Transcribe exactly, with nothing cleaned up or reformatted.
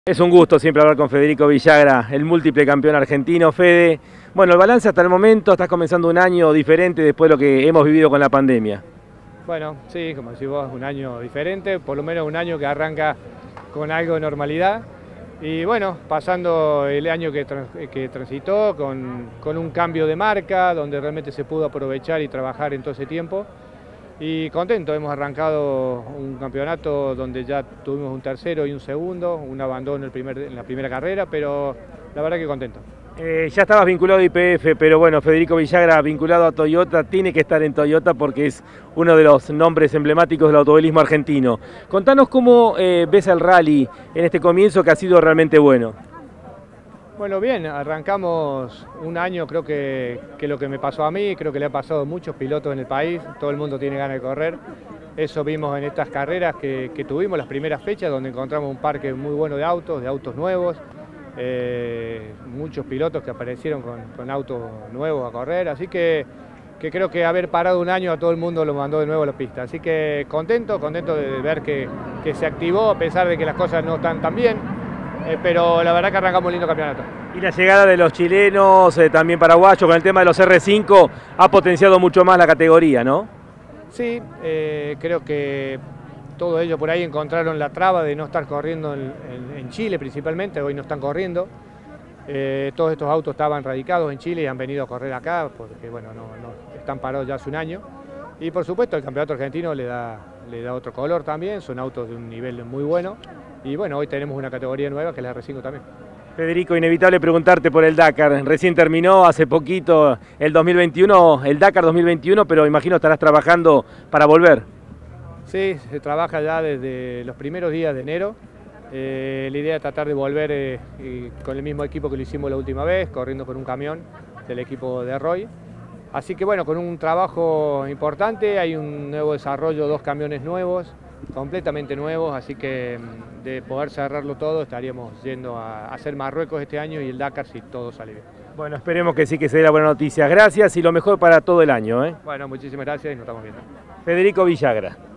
Es un gusto siempre hablar con Federico Villagra, el múltiple campeón argentino. Fede, bueno, el balance hasta el momento, estás comenzando un año diferente después de lo que hemos vivido con la pandemia. Bueno, sí, como decís vos, un año diferente, por lo menos un año que arranca con algo de normalidad. Y bueno, pasando el año que, trans, que transitó con, con un cambio de marca, donde realmente se pudo aprovechar y trabajar en todo ese tiempo. Y contento, hemos arrancado un campeonato donde ya tuvimos un tercero y un segundo, un abandono el primer, en la primera carrera, pero la verdad que contento. Eh, ya estabas vinculado a Y P F, pero bueno, Federico Villagra vinculado a Toyota, tiene que estar en Toyota porque es uno de los nombres emblemáticos del automovilismo argentino. Contanos cómo eh, ves el rally en este comienzo que ha sido realmente bueno. Bueno, bien, arrancamos un año, creo que, que lo que me pasó a mí, creo que le ha pasado a muchos pilotos en el país, todo el mundo tiene ganas de correr. Eso vimos en estas carreras que, que tuvimos, las primeras fechas, donde encontramos un parque muy bueno de autos, de autos nuevos, eh, muchos pilotos que aparecieron con, con autos nuevos a correr, así que, que creo que haber parado un año a todo el mundo lo mandó de nuevo a la pista. Así que contento, contento de ver que, que se activó a pesar de que las cosas no están tan bien. Eh, pero la verdad que arrancamos un lindo campeonato. Y la llegada de los chilenos, eh, también paraguayos, con el tema de los R cinco, ha potenciado mucho más la categoría, ¿no? Sí, eh, creo que todos ellos por ahí encontraron la traba de no estar corriendo en, en, en Chile principalmente, hoy no están corriendo. Eh, todos estos autos estaban radicados en Chile y han venido a correr acá porque bueno, no, no, están parados ya hace un año. Y por supuesto el campeonato argentino le da, le da otro color también, son autos de un nivel muy bueno. Y bueno, hoy tenemos una categoría nueva que es la R cinco también. Federico, inevitable preguntarte por el Dakar. Recién terminó hace poquito el dos mil veintiuno, el Dakar dos mil veintiuno, pero imagino estarás trabajando para volver. Sí, se trabaja ya desde los primeros días de enero. Eh, la idea es tratar de volver eh, con el mismo equipo que lo hicimos la última vez, corriendo con un camión del equipo de Roy. Así que bueno, con un trabajo importante, hay un nuevo desarrollo, dos camiones nuevos, completamente nuevos, así que de poder cerrarlo todo estaríamos yendo a hacer Marruecos este año y el Dakar si todo sale bien. Bueno, esperemos que sí, que se dé la buena noticia. Gracias y lo mejor para todo el año, ¿eh? Bueno, muchísimas gracias y nos estamos viendo. Federico Villagra.